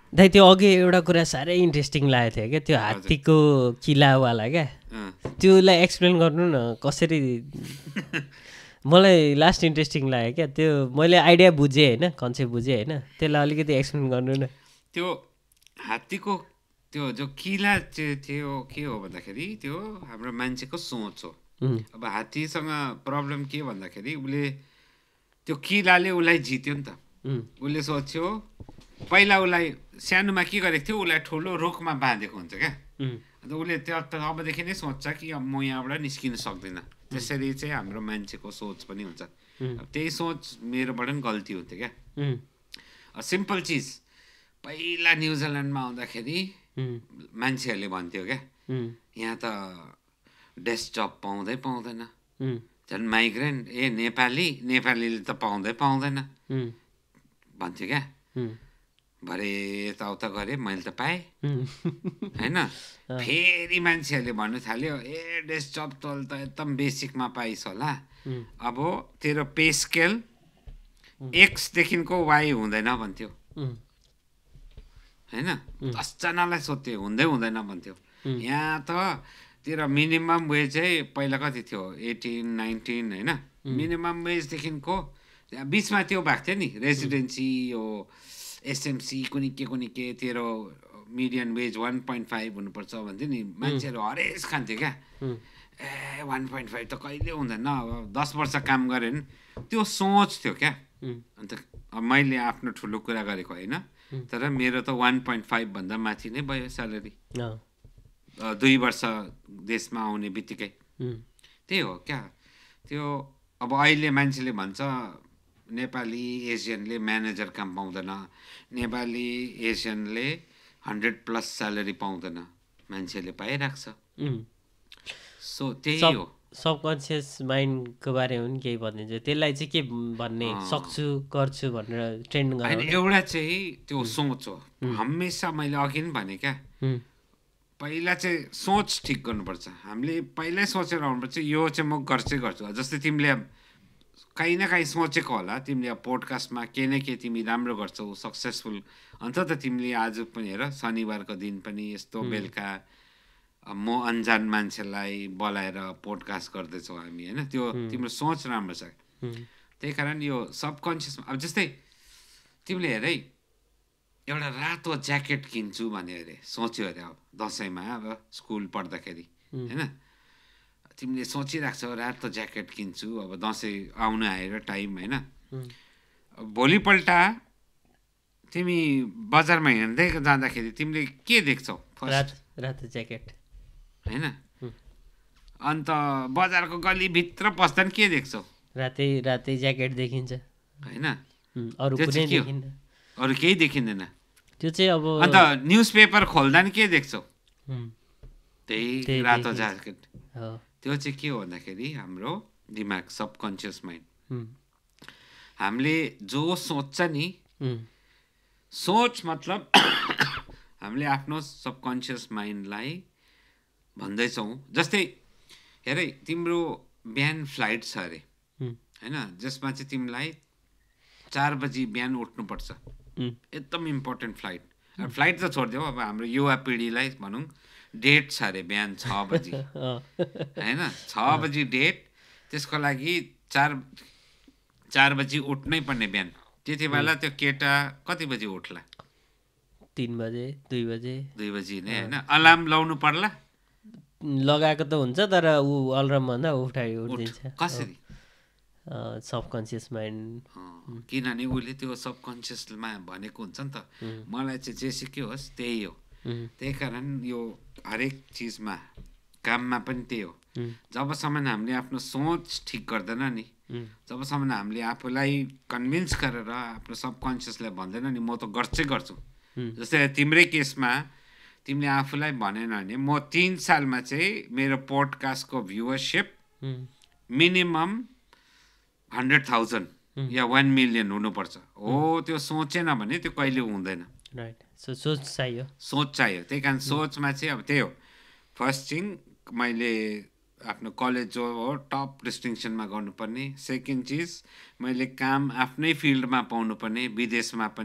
दाइ त्यो अघि एउटा कुरा साह्रै इन्ट्रेस्टिङ लागेको थियो क्या, त्यो हात्तीको किलावाला क्या, त्योलाई एक्सप्लेन गर्नु न कसरी। मलाई लास्ट इन्ट्रेस्टिङ लाग्यो क्या त्यो, मैले आइडिया बुझेँ होइन, कन्सेप्ट बुझेँ होइन, त्यसलाई अलिकति एक्सप्लेन गर्नु न। त्यो हात्तीको त्यो जो किला चाहिँ थियो के हो भन्दाखेरि त्यो हाम्रो मान्छेको सोच हो। अब हात्तीसँग प्रब्लम के भन्दाखेरि उसले त्यो किलाले उसलाई जित्यो नि त। उसले सोच्यो पहिला उसलाई सानोमा के गरेको थियो, उसलाई ठुलो रुखमा बाँधेको हुन्छ क्या, अन्त उसले त्यो अबदेखि नै सोच्छ कि अब म यहाँबाट निस्किन सक्दिनँ। त्यसरी चाहिँ हाम्रो मान्छेको सोच पनि हुन्छ। त्यही सोच मेरोबाट पनि गल्ती हुन्थ्यो क्या। सिम्पल चिज, पहिला न्युजिल्यान्डमा आउँदाखेरि मान्छेहरूले भन्थ्यो क्या, यहाँ त डेस्क जब पाउँदैन, झन् माइग्रेन्ट नेपालीले त पाउँदैन भन्थ्यो क्या। भरे यताउता गरेँ, मैले त पाएँ होइन। फेरि मान्छेहरूले भन्नु थाल्यो, ए डेस्क जब त एकदम बेसिकमा पाइस् होला, अब तेरो पे स्केल एक्सदेखिको वाइ हुँदैन भन्थ्यो होइन। 10जनालाई सोध्थ्यो, हुँदैन भन्थ्यो। यहाँ त तेरो मिनिमम वेजै पहिला कति थियो, 18-19 होइन। मिनिमम वेजदेखिको बिचमा त्यो भएको थियो नि, रेसिडेन्सी यो एसएमसी कुनै के तेरो मिडियन वेज 1.5 हुनुपर्छ भन्थ्यो नि। मान्छेहरू हरेस खान्थ्यो क्या, ए 1.5 त कहिले हुँदैन, अब 10 वर्ष काम गऱ्यो भने। त्यो सोच थियो क्या। अन्त मैले आफ्नो ठुलो कुरा गरेको होइन, तर मेरो त 1.5 भन्दा माथि नै भयो स्यालेरी 2 वर्ष देशमा आउने बित्तिकै। त्यही हो क्या त्यो। अब अहिले मान्छेले भन्छ नेपाली एसियनले म्यानेजर काम पाउँदैन, नेपाली एसियनले 100+ स्यालेरी पाउँदैन, मान्छेले पाइरहेको छ। सो त्यही हो। सबकन्सियस माइन्डको बारेमा पनि केही भनिदिन्छ, त्यसलाई चाहिँ के भन्ने, सक्छु गर्छु भनेर ट्रेन्ड होइन। एउटा चाहिँ त्यो सोच हो। हमेसा मैले अघि पनि भने क्या, पहिला चाहिँ सोच ठिक गर्नुपर्छ। हामीले पहिल्यै सोचेर आउनुपर्छ यो चाहिँ म गर्छु। जस्तै तिमीले काहीँ न काहीँ सोचेको होला, तिमीले पोडकास्टमा के न के तिमी राम्रो गर्छौ, सक्सेसफुल। अन्त त तिमीले आज पनि हेर, शनिबारको दिन पनि यस्तो बेलुका म अन्जान मान्छेलाई बोलाएर पोडकास्ट गर्दैछौँ हामी होइन। त्यो तिम्रो सोच राम्रो छ। त्यही कारण यो सबकन्सियस, अब जस्तै तिमीले हेर है, एउटा रातो ज्याकेट किन्छु भने अरे सोच्यो अरे, अब दसैँमा अब स्कुल पढ्दाखेरि होइन, तिमीले सोचिरहेको छौ रातो ज्याकेट किन्छु, अब दसैँ आउनु आएर टाइम होइन। भोलिपल्ट तिमी बजारमा हिँड्दै जाँदाखेरि तिमीले के देख्छौ? रातो ज्याकेट होइन। अन्त बजारको गलीभित्र पस्दा के देख्छौ? रातै ज्याकेट देखिन्छ होइन। अरू केही देखिँदैन। त्यो चाहिँ अब अन्त न्युज पेपर खोल्दा नि के देख्छौ? त्यही रातो ज्याकेट। त्यो चाहिँ के हो भन्दाखेरि हाम्रो दिमाग, सबकन्सियस माइन्ड। हामीले जो सोच्छ नि, सोच मतलब हामीले आफ्नो सबकन्सियस माइन्डलाई भन्दैछौँ। जस्तै हेरै, तिम्रो बिहान फ्लाइट छ अरे होइन, जसमा चाहिँ तिमीलाई 4 बजी बिहान उठ्नुपर्छ, एकदम इम्पोर्टेन्ट फ्लाइट। फ्लाइट त छोडिदेऊ, अब हाम्रो युवा पिँढीलाई भनौँ डेट छ अरे बिहान 6 बजी होइन। 6 बजी डेट, त्यसको लागि 4 बजी उठ्नै पर्ने बिहान। त्यति बेला त्यो केटा कति बजी उठ्ला? 3 बजे 2 बजी नै होइन। अलार्म लाउनु पर्ला? लगाएको त हुन्छ, तर ऊ अलार्म भन्दा उठिदिन्छ। कसरी? Subconscious mind. किनभने उसले त्यो सबकन्सियसमा भनेको हुन्छ नि त। मलाई चाहिँ जे सिक्यो होस् त्यही हो। त्यही कारण यो हरेक चिजमा, काममा पनि त्यही हो। जबसम्म हामीले आफ्नो सोच ठिक गर्दैन नि, जबसम्म हामीले आफूलाई कन्भिन्स गरेर आफ्नो सबकन्सियसलाई भन्दैन नि म त गर्छु। जस्तै तिम्रै केसमा तिमीले आफूलाई भनेन भने म 3 सालमा चाहिँ मेरो पोडकास्टको भ्युवरसिप मिनिमम 100,000 या 1 मिलियन हुनुपर्छ हो। त्यो सोचेन भने त्यो कहिले हुँदैन। सोच चाहियो। त्यही कारण सोचमा चाहिँ अब त्यही हो। फर्स्ट थिङ, मैले आफ्नो कलेज जो हो टप डिस्टिङसनमा गर्नुपर्ने। सेकेन्ड चिज, मैले काम आफ्नै फिल्डमा पाउनुपर्ने, विदेशमा पनि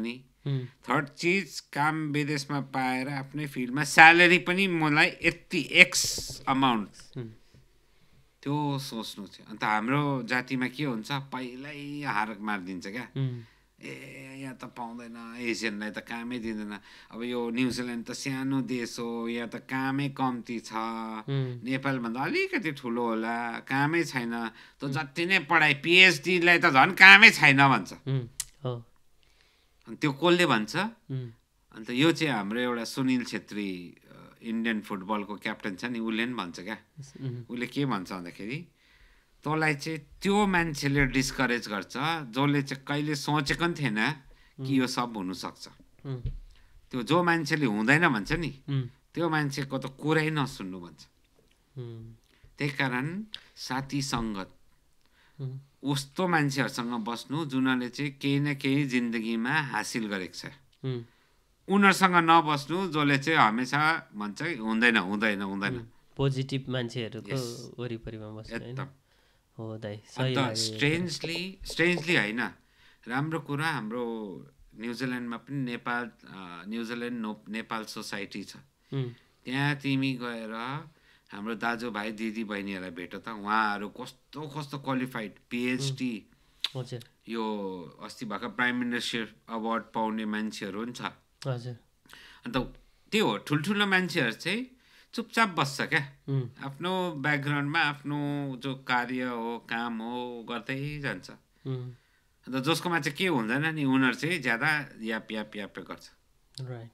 थर्ड चिज काम विदेशमा पाएर आफ्नै फिल्डमा स्यालेरी पनि मलाई यति एक्स अमाउन्ट त्यो सोच्नु थियो। अन्त हाम्रो जातिमा के हुन्छ पहिल्यै हार मारिदिन्छ क्या, यहाँ त पाउँदैन, एसियनलाई त कामै दिँदैन। अब यो न्युजिल्यान्ड त सानो देश हो, यहाँ त कामै कम्ती छ, नेपालभन्दा अलिकति ठुलो होला, कामै छैन, त जति नै पढाइ पिएचडीलाई त झन् कामै छैन भन्छ। अनि त्यो कसले भन्छ? अन्त यो चाहिँ हाम्रो एउटा सुनिल छेत्री इन्डियन फुटबलको क्याप्टन छ नि, उसले पनि भन्छ क्या। उसले के भन्छ भन्दाखेरि तँलाई चाहिँ त्यो मान्छेले डिस्करेज गर्छ जसले चाहिँ कहिले सोचेको पनि थिएन कि यो सब हुनसक्छ। त्यो जो मान्छेले हुँदैन भन्छ नि, त्यो मान्छेको त कुरै नसुन्नु भन्छ। त्यही कारण साथी सङ्गत उस्तो मान्छेहरूसँग बस्नु जुनले चाहिँ केही न केही जिन्दगीमा हासिल गरेको छ, उनीहरूसँग नबस्नु जसले चाहिँ हमेसा भन्छ हुँदैन हुँदैन हुँदैन। पोजिटिभ मान्छेहरूको वरिपरिमा बस्नु एकदम हो दाइ। अन्त स्ट्रेन्जली होइन, राम्रो कुरा हाम्रो न्युजिल्यान्डमा पनि न्युजिल्यान्ड नेपाल सोसाइटी छ, त्यहाँ तिमी गएर हाम्रो दाजुभाइ दिदी बहिनीहरूलाई भेट त, उहाँहरू कस्तो कस्तो क्वालिफाइड पिएचडी, यो अस्ति भर्खर प्राइम मिनिस्टर अवार्ड पाउने मान्छेहरू पनि छ। अन्त त्यो हो ठुल्ठुलो मान्छेहरू चाहिँ चुपचाप बस्छ क्या, आफ्नो ब्याकग्राउन्डमा आफ्नो जो कार्य हो काम हो गर्दै जान्छ। अन्त जसकोमा चाहिँ के हुँदैन नि उनीहरू चाहिँ ज्यादा याप गर्छ।